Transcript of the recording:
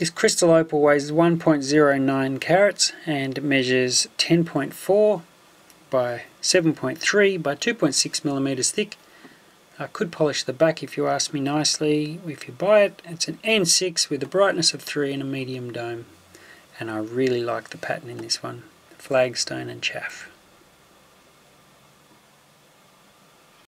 This crystal opal weighs 1.09 carats and measures 10.4 by 7.3 by 2.6 millimeters thick. I could polish the back if you ask me nicely. If you buy it, it's an N6 with a brightness of 3 and a medium dome. And I really like the pattern in this one, flagstone and chaff.